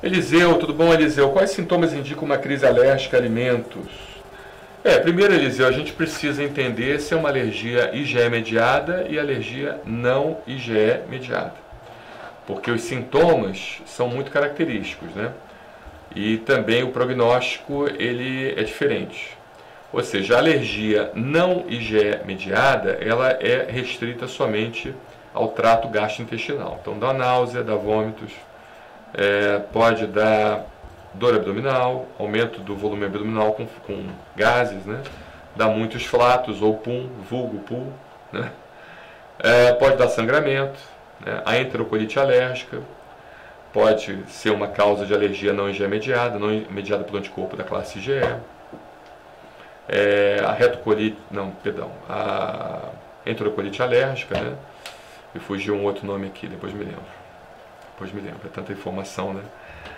Eliseu, tudo bom, Eliseu? Quais sintomas indicam uma crise alérgica a alimentos? Primeiro, Eliseu, a gente precisa entender se é uma alergia IgE mediada e alergia não IgE mediada. Porque os sintomas são muito característicos, né? E também o prognóstico ele é diferente. Ou seja, a alergia não IgE mediada, ela é restrita somente ao trato gastrointestinal. Então dá náusea, dá vômitos, pode dar dor abdominal, aumento do volume abdominal com gases, né? Dá muitos flatos ou pum, vulgo pum, né? Pode dar sangramento, né? A enterocolite alérgica pode ser uma causa de alergia não IgE mediada, não mediada pelo anticorpo da classe IgE. A retocolite, não, perdão, a enterocolite alérgica, né? Me fugiu um outro nome aqui, depois me lembro. É tanta informação, né?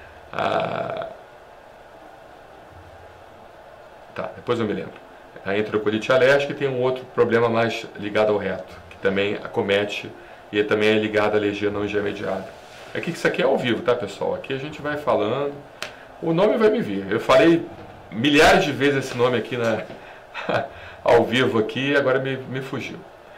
Depois eu me lembro. A enterocolite alérgica tem um outro problema mais ligado ao reto, que também acomete e também é ligado à alergia não IgE mediada. Aqui, isso aqui é ao vivo, tá, pessoal? Aqui a gente vai falando, o nome vai me vir. Eu falei milhares de vezes esse nome aqui ao vivo aqui, agora me fugiu.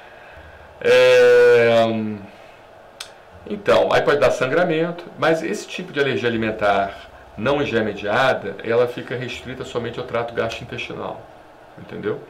Então, aí pode dar sangramento, mas esse tipo de alergia alimentar não IgE mediada, ela fica restrita somente ao trato gastrointestinal, entendeu?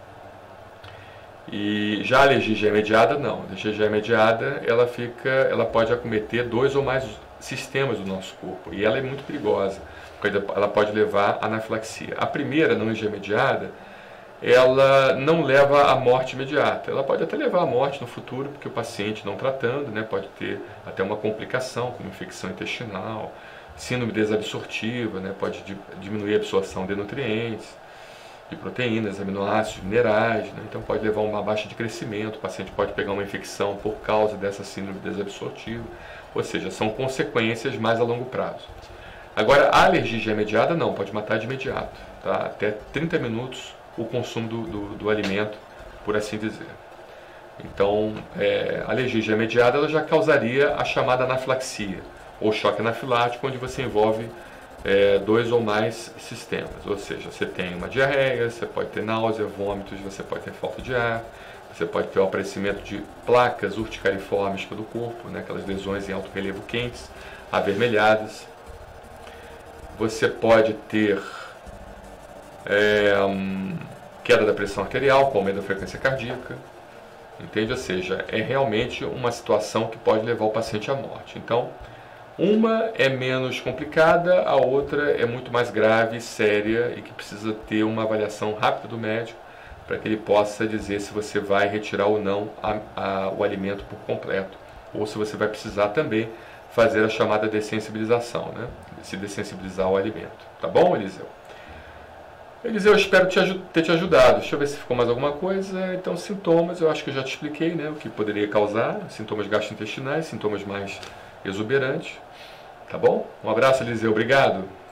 E já a alergia IgE mediada, não. A alergia IgE mediada, ela pode acometer 2 ou mais sistemas do nosso corpo, e ela é muito perigosa, porque ela pode levar à anafilaxia. A primeira, não IgE mediada, ela não leva à morte imediata. Ela pode até levar à morte no futuro, porque o paciente não tratando, né, pode ter até uma complicação, como infecção intestinal, síndrome desabsortiva, né, pode diminuir a absorção de nutrientes, de proteínas, aminoácidos, minerais, né, então pode levar a uma baixa de crescimento, o paciente pode pegar uma infecção por causa dessa síndrome desabsortiva, ou seja, são consequências mais a longo prazo. Agora, a alergia IgE mediada não, pode matar de imediato, tá? Até 30 minutos o consumo do alimento, por assim dizer. Então, a alergia IgE mediada ela já causaria a chamada anafilaxia, ou choque anafilático, onde você envolve 2 ou mais sistemas. Ou seja, você tem uma diarreia, você pode ter náusea, vômitos, você pode ter falta de ar, você pode ter o aparecimento de placas urticariformes pelo corpo, né, aquelas lesões em alto relevo quentes, avermelhadas. Você pode ter queda da pressão arterial, com aumento da frequência cardíaca, entende? Ou seja, é realmente uma situação que pode levar o paciente à morte. Então, uma é menos complicada, a outra é muito mais grave, séria e que precisa ter uma avaliação rápida do médico para que ele possa dizer se você vai retirar ou não o alimento por completo, ou se você vai precisar também fazer a chamada dessensibilização, né? Se dessensibilizar ao alimento. Tá bom, Eliseu? Eliseu, eu espero ter te ajudado. Deixa eu ver se ficou mais alguma coisa. Então, sintomas, eu acho que eu já te expliquei, né? O que poderia causar, sintomas gastrointestinais, sintomas mais exuberantes. Tá bom? Um abraço, Eliseu. Obrigado.